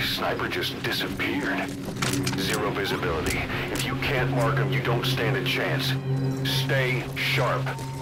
Sniper just disappeared. Zero visibility. If you can't mark him, you don't stand a chance. Stay sharp.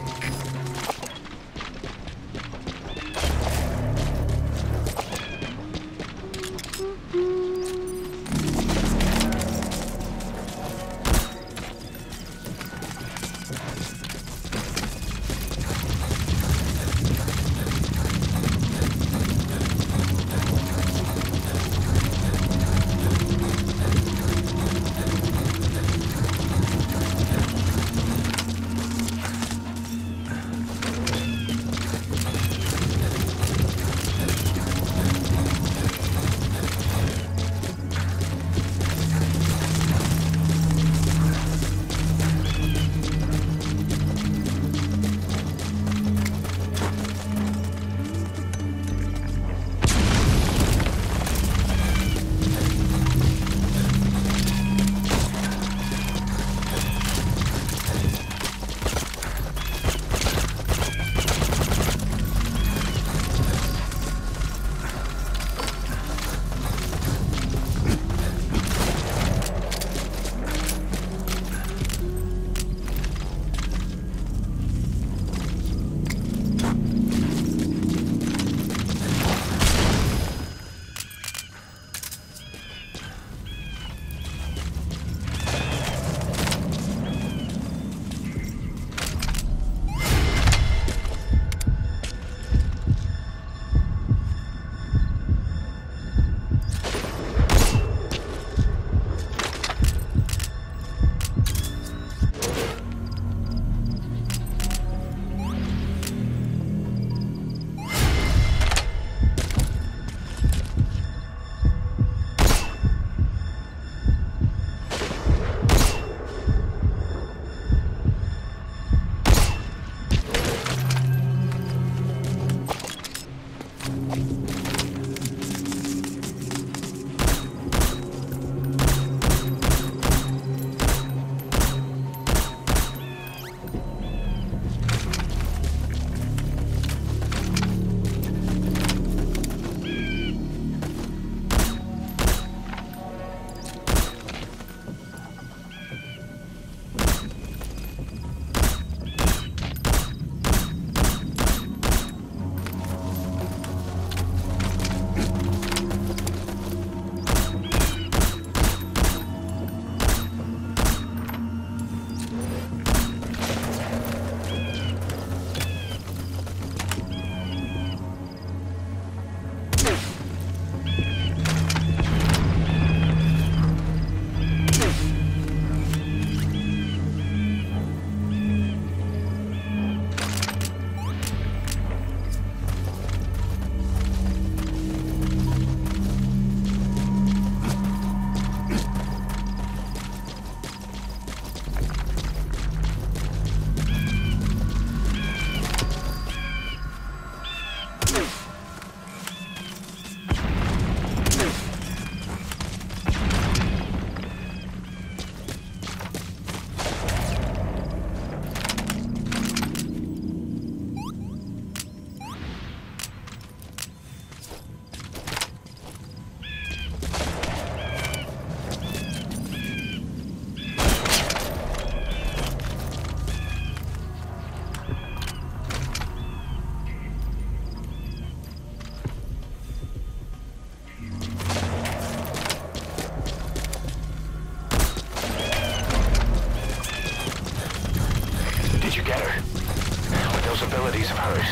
abilities of hers.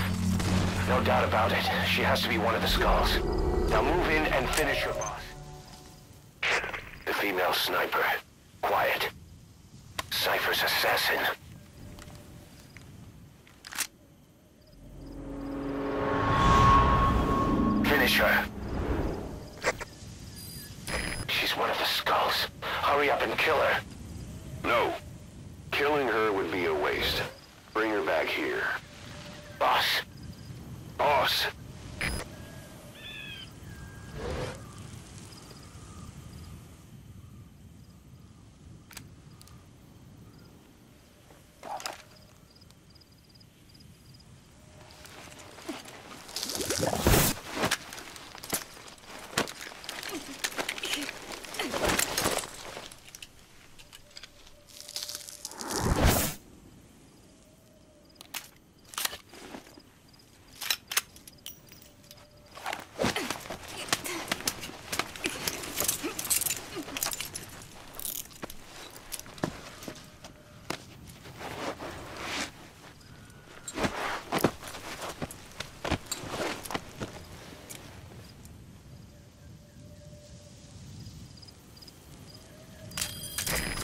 No doubt about it. She has to be one of the Skulls. Now move in and finish your boss. The female sniper. Quiet. Cypher's assassin. Finish her. She's one of the Skulls. Hurry up and kill her. No. Killing her would be a waste. Bring her back here. Boss. Boss.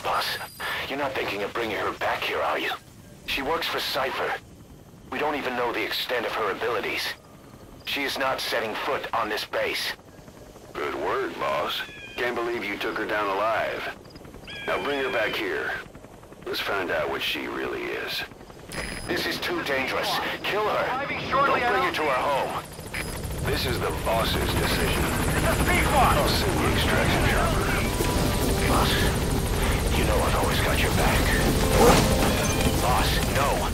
Boss, you're not thinking of bringing her back here, are you? She works for Cypher. We don't even know the extent of her abilities. She is not setting foot on this base. Good word, boss. Can't believe you took her down alive. Now bring her back here. Let's find out what she really is. This is too dangerous. Kill her. Don't bring her to our home. This is the boss's decision. I'll I'll send the extraction chopper. Boss, you know I've always got your back. Boss, no.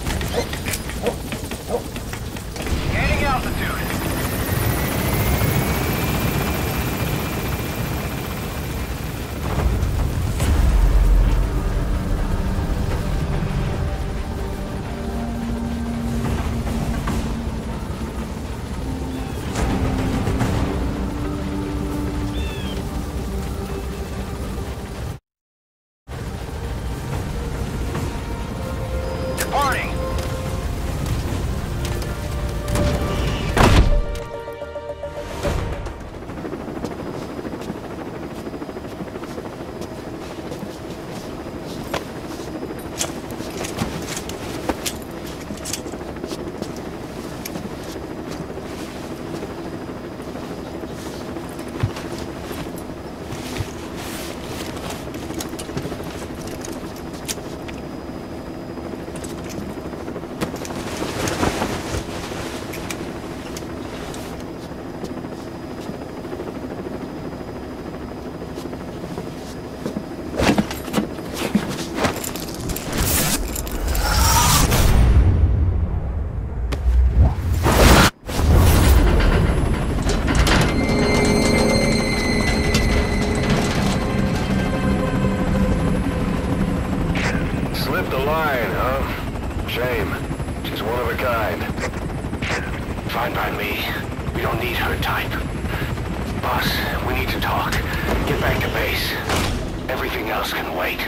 Gaining altitude. Departing. Slipped the line, huh? Shame. She's one of a kind. Fine by me. We don't need her type. Boss, we need to talk. Get back to base. Everything else can wait.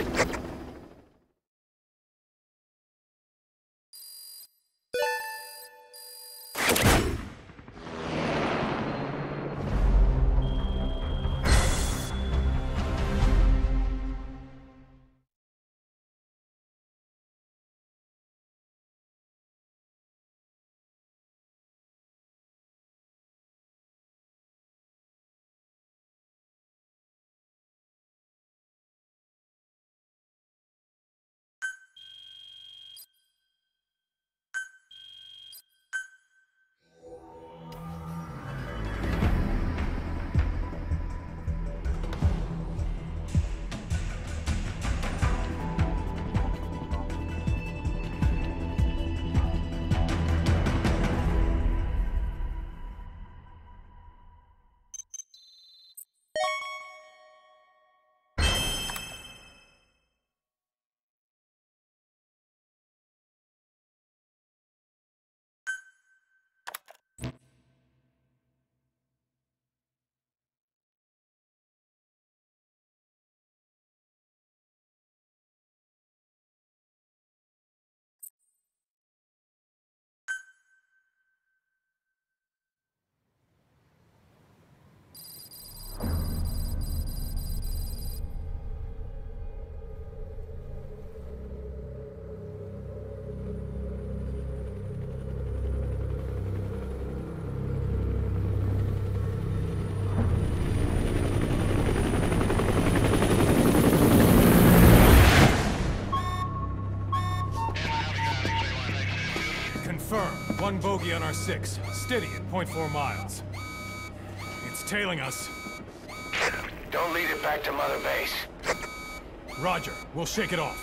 One bogey on our 6, steady at 0.4 miles. It's tailing us. Don't lead it back to Mother Base. Roger, we'll shake it off.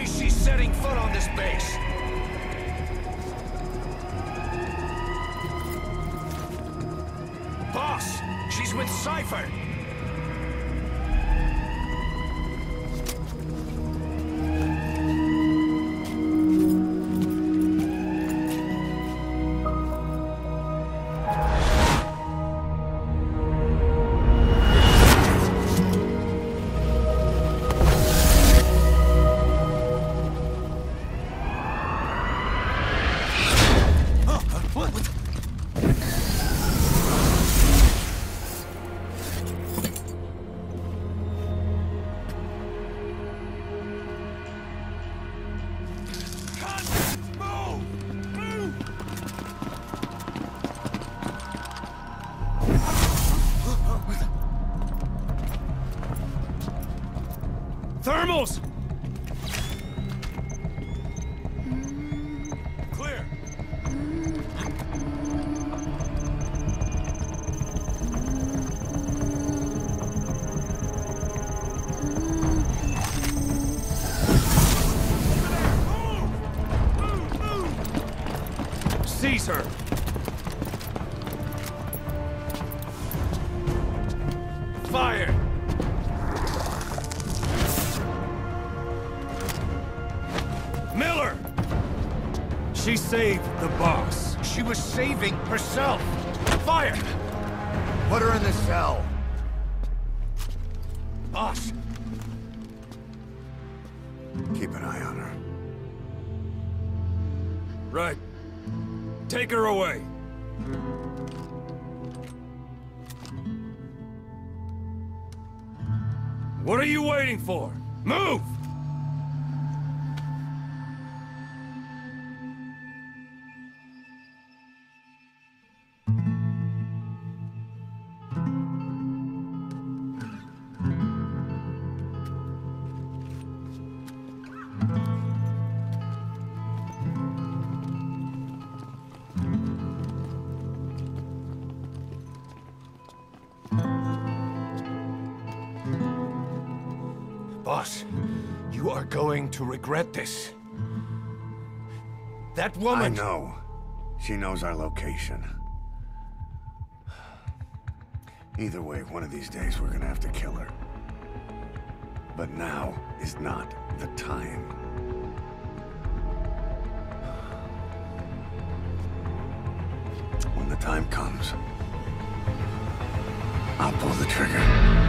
day she's setting foot on this base. Boss, she's with Cypher. Thermals! Clear. Seize her! Fire! Miller! She saved the boss. She was saving herself. Fire! Put her in the cell. Boss, Keep an eye on her. Right. Take her away. What are you waiting for? Move! boss, you are going to regret this. That woman... I know. She knows our location. Either way, one of these days we're gonna have to kill her. But now is not the time. When the time comes, I'll pull the trigger.